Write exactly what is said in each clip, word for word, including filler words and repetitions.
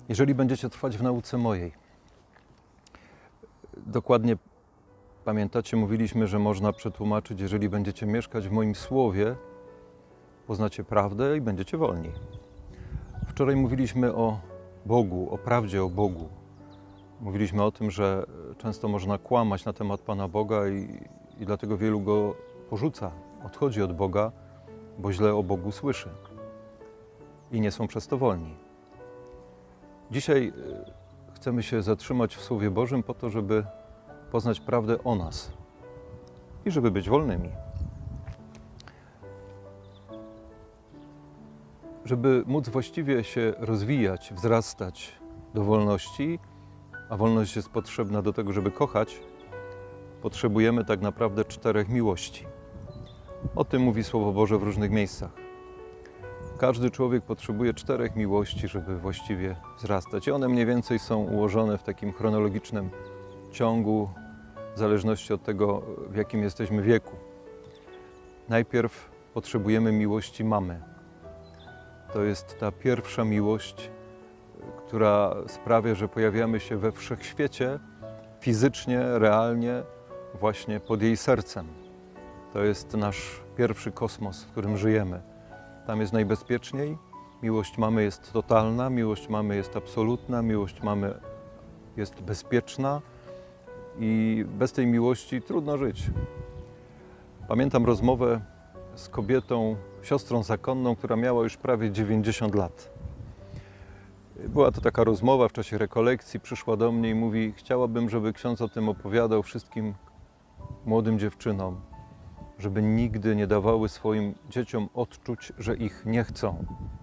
Jeżeli będziecie trwać w nauce mojej. Dokładnie pamiętacie, mówiliśmy, że można przetłumaczyć, jeżeli będziecie mieszkać w moim słowie, poznacie prawdę i będziecie wolni. Wczoraj mówiliśmy o Bogu, o prawdzie o Bogu. Mówiliśmy o tym, że często można kłamać na temat Pana Boga i, i dlatego wielu go porzuca, odchodzi od Boga, bo źle o Bogu słyszy i nie są przez to wolni. Dzisiaj chcemy się zatrzymać w Słowie Bożym po to, żeby poznać prawdę o nas i żeby być wolnymi. Żeby móc właściwie się rozwijać, wzrastać do wolności, a wolność jest potrzebna do tego, żeby kochać, potrzebujemy tak naprawdę czterech miłości. O tym mówi Słowo Boże w różnych miejscach. Każdy człowiek potrzebuje czterech miłości, żeby właściwie wzrastać. I one mniej więcej są ułożone w takim chronologicznym ciągu, w zależności od tego, w jakim jesteśmy wieku. Najpierw potrzebujemy miłości mamy. To jest ta pierwsza miłość, która sprawia, że pojawiamy się we wszechświecie fizycznie, realnie, właśnie pod jej sercem. To jest nasz pierwszy kosmos, w którym żyjemy. Tam jest najbezpieczniej. Miłość mamy jest totalna, miłość mamy jest absolutna, miłość mamy jest bezpieczna i bez tej miłości trudno żyć. Pamiętam rozmowę z kobietą, siostrą zakonną, która miała już prawie dziewięćdziesiąt lat. Była to taka rozmowa w czasie rekolekcji, przyszła do mnie i mówi: chciałabym, żeby ksiądz o tym opowiadał wszystkim młodym dziewczynom, żeby nigdy nie dawały swoim dzieciom odczuć, że ich nie chcą.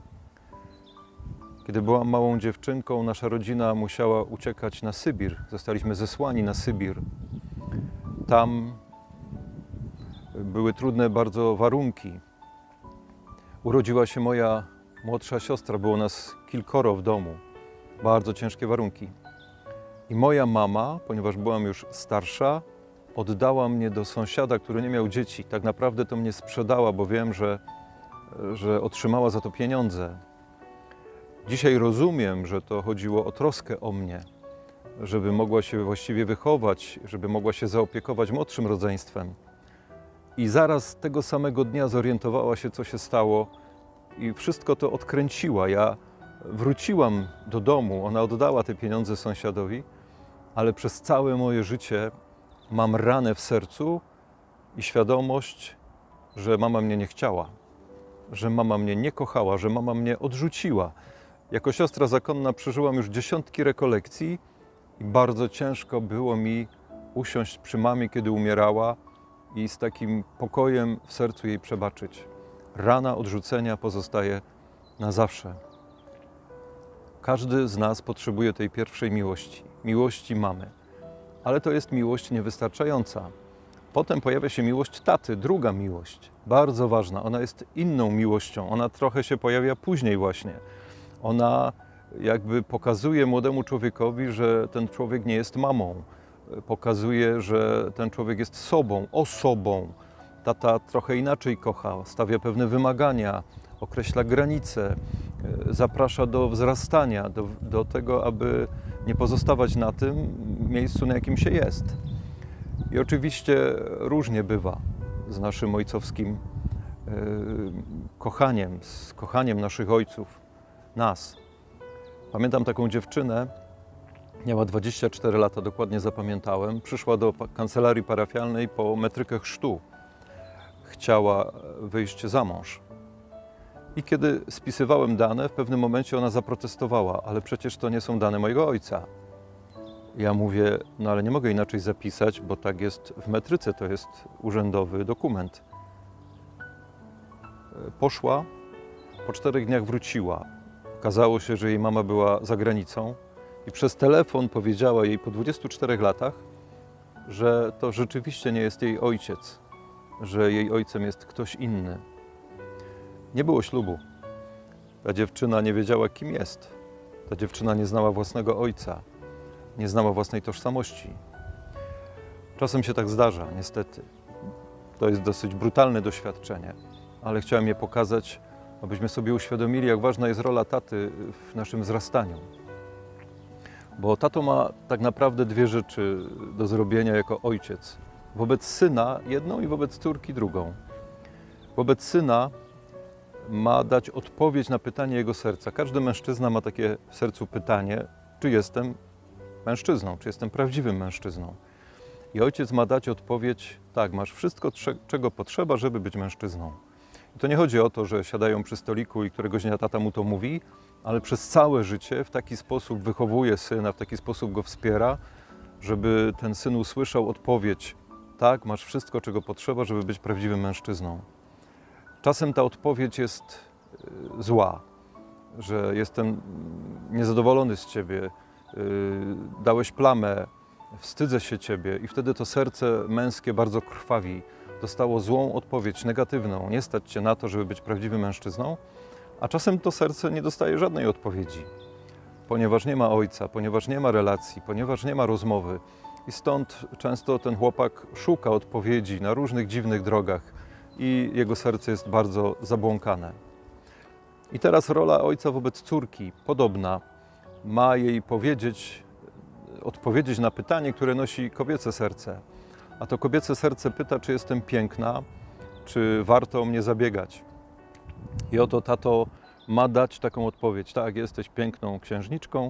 Kiedy byłam małą dziewczynką, nasza rodzina musiała uciekać na Sybir. Zostaliśmy zesłani na Sybir. Tam były trudne bardzo warunki. Urodziła się moja młodsza siostra, było nas kilkoro w domu. Bardzo ciężkie warunki. I moja mama, ponieważ byłam już starsza, oddała mnie do sąsiada, który nie miał dzieci. Tak naprawdę to mnie sprzedała, bo wiem, że, że otrzymała za to pieniądze. Dzisiaj rozumiem, że to chodziło o troskę o mnie, żeby mogła się właściwie wychować, żeby mogła się zaopiekować młodszym rodzeństwem. I zaraz tego samego dnia zorientowała się, co się stało i wszystko to odkręciła. Ja wróciłam do domu, ona oddała te pieniądze sąsiadowi, ale przez całe moje życie mam ranę w sercu i świadomość, że mama mnie nie chciała, że mama mnie nie kochała, że mama mnie odrzuciła. Jako siostra zakonna przeżyłam już dziesiątki rekolekcji i bardzo ciężko było mi usiąść przy mamie, kiedy umierała i z takim pokojem w sercu jej przebaczyć. Rana odrzucenia pozostaje na zawsze. Każdy z nas potrzebuje tej pierwszej miłości, miłości mamy. Ale to jest miłość niewystarczająca. Potem pojawia się miłość taty, druga miłość, bardzo ważna. Ona jest inną miłością, ona trochę się pojawia później właśnie. Ona jakby pokazuje młodemu człowiekowi, że ten człowiek nie jest mamą. Pokazuje, że ten człowiek jest sobą, osobą. Tata trochę inaczej kocha, stawia pewne wymagania, określa granice, zaprasza do wzrastania, do, do tego, aby nie pozostawać na tym miejscu, na jakim się jest. I oczywiście różnie bywa z naszym ojcowskim yy, kochaniem, z kochaniem naszych ojców, nas. Pamiętam taką dziewczynę, miała dwadzieścia cztery lata, dokładnie zapamiętałem, przyszła do kancelarii parafialnej po metrykę chrztu. Chciała wyjść za mąż. I kiedy spisywałem dane, w pewnym momencie ona zaprotestowała, ale przecież to nie są dane mojego ojca. Ja mówię, no ale nie mogę inaczej zapisać, bo tak jest w metryce, to jest urzędowy dokument. Poszła, po czterech dniach wróciła. Okazało się, że jej mama była za granicą i przez telefon powiedziała jej po dwudziestu czterech latach, że to rzeczywiście nie jest jej ojciec, że jej ojcem jest ktoś inny. Nie było ślubu. Ta dziewczyna nie wiedziała, kim jest. Ta dziewczyna nie znała własnego ojca, nie znała własnej tożsamości. Czasem się tak zdarza, niestety. To jest dosyć brutalne doświadczenie, ale chciałem je pokazać, abyśmy sobie uświadomili, jak ważna jest rola taty w naszym wzrastaniu. Bo tato ma tak naprawdę dwie rzeczy do zrobienia jako ojciec. Wobec syna jedną i wobec córki drugą. Wobec syna ma dać odpowiedź na pytanie jego serca. Każdy mężczyzna ma takie w sercu pytanie, czy jestem mężczyzną, czy jestem prawdziwym mężczyzną. I ojciec ma dać odpowiedź, tak, masz wszystko, czego potrzeba, żeby być mężczyzną. I to nie chodzi o to, że siadają przy stoliku i któregoś dnia tata mu to mówi, ale przez całe życie w taki sposób wychowuje syna, w taki sposób go wspiera, żeby ten syn usłyszał odpowiedź, tak, masz wszystko, czego potrzeba, żeby być prawdziwym mężczyzną. Czasem ta odpowiedź jest zła, że jestem niezadowolony z ciebie, dałeś plamę, wstydzę się ciebie i wtedy to serce męskie bardzo krwawi. Dostało złą odpowiedź, negatywną. Nie stać cię na to, żeby być prawdziwym mężczyzną, a czasem to serce nie dostaje żadnej odpowiedzi, ponieważ nie ma ojca, ponieważ nie ma relacji, ponieważ nie ma rozmowy. I stąd często ten chłopak szuka odpowiedzi na różnych dziwnych drogach i jego serce jest bardzo zabłąkane. I teraz rola ojca wobec córki podobna. Ma jej powiedzieć, odpowiedzieć na pytanie, które nosi kobiece serce. A to kobiece serce pyta, czy jestem piękna, czy warto o mnie zabiegać. I oto tato ma dać taką odpowiedź. Tak, jesteś piękną księżniczką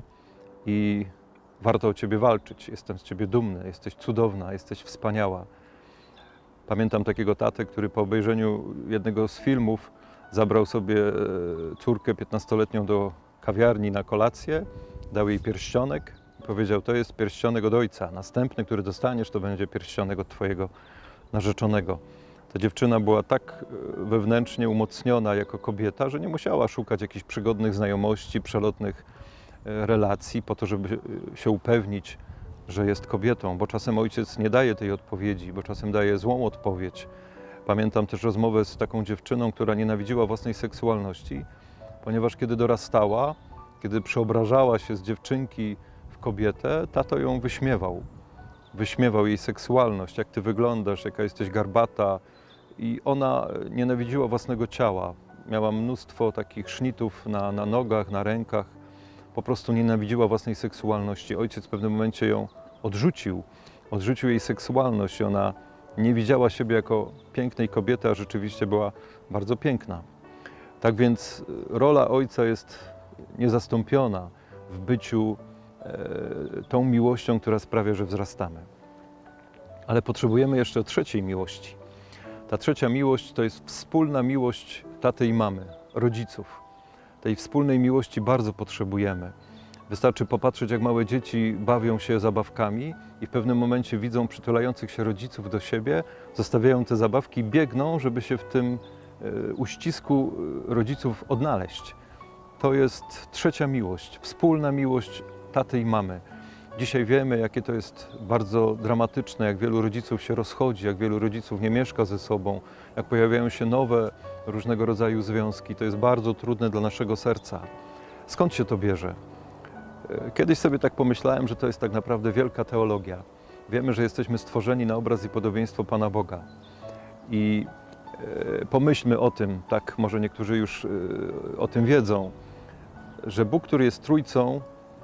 i warto o ciebie walczyć. Jestem z ciebie dumny, jesteś cudowna, jesteś wspaniała. Pamiętam takiego tatę, który po obejrzeniu jednego z filmów zabrał sobie córkę piętnastoletnią do kawiarni na kolację, dał jej pierścionek i powiedział, to jest pierścionek od ojca. Następny, który dostaniesz, to będzie pierścionek od twojego narzeczonego. Ta dziewczyna była tak wewnętrznie umocniona jako kobieta, że nie musiała szukać jakichś przygodnych znajomości, przelotnych relacji po to, żeby się upewnić, że jest kobietą, bo czasem ojciec nie daje tej odpowiedzi, bo czasem daje złą odpowiedź. Pamiętam też rozmowę z taką dziewczyną, która nienawidziła własnej seksualności, ponieważ kiedy dorastała, kiedy przeobrażała się z dziewczynki w kobietę, tato ją wyśmiewał. Wyśmiewał jej seksualność, jak ty wyglądasz, jaka jesteś garbata. I ona nienawidziła własnego ciała. Miała mnóstwo takich sznitów na, na nogach, na rękach. Po prostu nienawidziła własnej seksualności. Ojciec w pewnym momencie ją odrzucił. Odrzucił jej seksualność. Ona nie widziała siebie jako pięknej kobiety, a rzeczywiście była bardzo piękna. Tak więc rola ojca jest niezastąpiona w byciu e, tą miłością, która sprawia, że wzrastamy. Ale potrzebujemy jeszcze trzeciej miłości. Ta trzecia miłość to jest wspólna miłość taty i mamy, rodziców. Tej wspólnej miłości bardzo potrzebujemy. Wystarczy popatrzeć, jak małe dzieci bawią się zabawkami i w pewnym momencie widzą przytulających się rodziców do siebie, zostawiają te zabawki, biegną, żeby się w tym uścisku rodziców odnaleźć. To jest trzecia miłość, wspólna miłość taty i mamy. Dzisiaj wiemy, jakie to jest bardzo dramatyczne, jak wielu rodziców się rozchodzi, jak wielu rodziców nie mieszka ze sobą, jak pojawiają się nowe różnego rodzaju związki. To jest bardzo trudne dla naszego serca. Skąd się to bierze? Kiedyś sobie tak pomyślałem, że to jest tak naprawdę wielka teologia. Wiemy, że jesteśmy stworzeni na obraz i podobieństwo Pana Boga. I pomyślmy o tym, tak może niektórzy już o tym wiedzą, że Bóg, który jest Trójcą,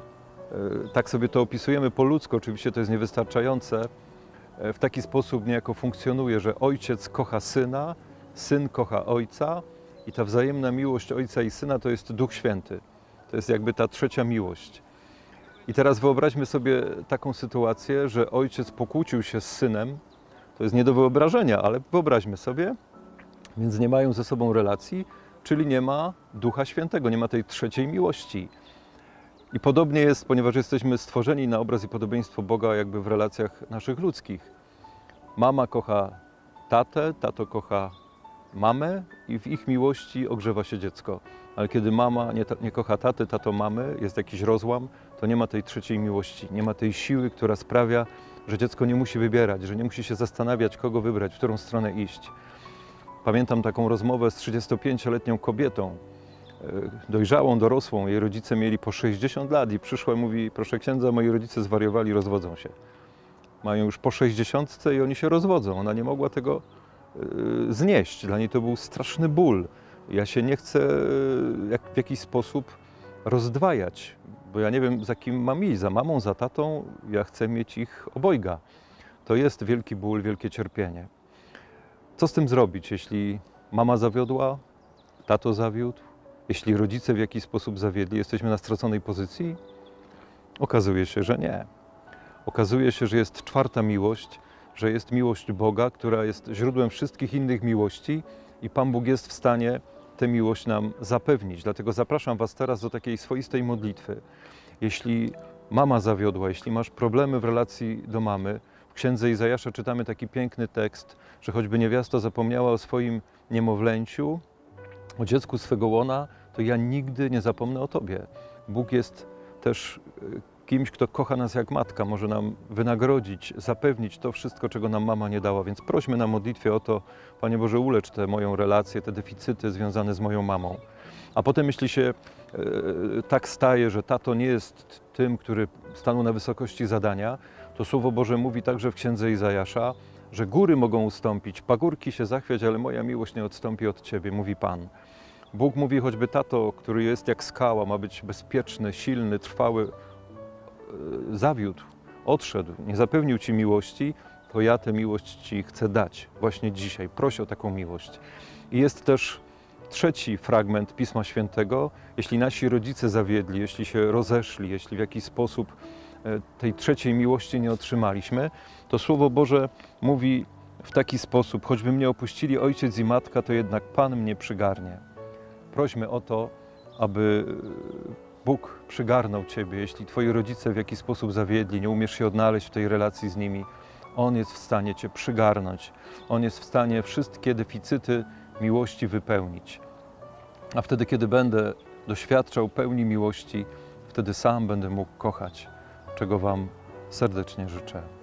tak sobie to opisujemy po ludzku, oczywiście to jest niewystarczające, w taki sposób niejako funkcjonuje, że Ojciec kocha Syna, Syn kocha Ojca i ta wzajemna miłość Ojca i Syna to jest Duch Święty. To jest jakby ta trzecia miłość. I teraz wyobraźmy sobie taką sytuację, że Ojciec pokłócił się z Synem, to jest nie do wyobrażenia, ale wyobraźmy sobie, więc nie mają ze sobą relacji, czyli nie ma Ducha Świętego, nie ma tej trzeciej miłości. I podobnie jest, ponieważ jesteśmy stworzeni na obraz i podobieństwo Boga jakby w relacjach naszych ludzkich. Mama kocha tatę, tato kocha mamę i w ich miłości ogrzewa się dziecko. Ale kiedy mama nie, nie kocha taty, tato mamy, jest jakiś rozłam, to nie ma tej trzeciej miłości, nie ma tej siły, która sprawia, że dziecko nie musi wybierać, że nie musi się zastanawiać, kogo wybrać, w którą stronę iść. Pamiętam taką rozmowę z trzydziestopięcioletnią kobietą, dojrzałą, dorosłą. Jej rodzice mieli po sześćdziesiąt lat i przyszła i mówi, proszę księdza, moi rodzice zwariowali, rozwodzą się. Mają już po sześćdziesiątce i oni się rozwodzą. Ona nie mogła tego y, znieść. Dla niej to był straszny ból. Ja się nie chcę jak, w jakiś sposób rozdwajać. bo ja nie wiem, za kim mam iść, za mamą, za tatą, ja chcę mieć ich obojga. To jest wielki ból, wielkie cierpienie. Co z tym zrobić, jeśli mama zawiodła, tato zawiódł, jeśli rodzice w jakiś sposób zawiedli, jesteśmy na straconej pozycji? Okazuje się, że nie. Okazuje się, że jest czwarta miłość, że jest miłość Boga, która jest źródłem wszystkich innych miłości i Pan Bóg jest w stanie tę miłość nam zapewnić. Dlatego zapraszam Was teraz do takiej swoistej modlitwy. Jeśli mama zawiodła, jeśli masz problemy w relacji do mamy, w Księdze Izajasza czytamy taki piękny tekst, że choćby niewiasta zapomniała o swoim niemowlęciu, o dziecku swego łona, to ja nigdy nie zapomnę o Tobie. Bóg jest też kimś, kto kocha nas jak matka, może nam wynagrodzić, zapewnić to wszystko, czego nam mama nie dała. Więc prośmy na modlitwie o to, Panie Boże, ulecz tę moją relację, te deficyty związane z moją mamą. A potem, jeśli się e, tak staje, że tato nie jest tym, który stanął na wysokości zadania, to Słowo Boże mówi także w Księdze Izajasza, że góry mogą ustąpić, pagórki się zachwiać, ale moja miłość nie odstąpi od Ciebie, mówi Pan. Bóg mówi, choćby tato, który jest jak skała, ma być bezpieczny, silny, trwały, zawiódł, odszedł, nie zapewnił Ci miłości, to ja tę miłość Ci chcę dać właśnie dzisiaj. Proś o taką miłość. I jest też trzeci fragment Pisma Świętego. Jeśli nasi rodzice zawiedli, jeśli się rozeszli, jeśli w jakiś sposób tej trzeciej miłości nie otrzymaliśmy, to Słowo Boże mówi w taki sposób: choćby mnie opuścili ojciec i matka, to jednak Pan mnie przygarnie. Prośmy o to, aby Bóg przygarnął Ciebie, jeśli Twoi rodzice w jakiś sposób zawiedli, nie umiesz się odnaleźć w tej relacji z nimi. On jest w stanie Cię przygarnąć. On jest w stanie wszystkie deficyty miłości wypełnić. A wtedy, kiedy będę doświadczał pełni miłości, wtedy sam będę mógł kochać, czego Wam serdecznie życzę.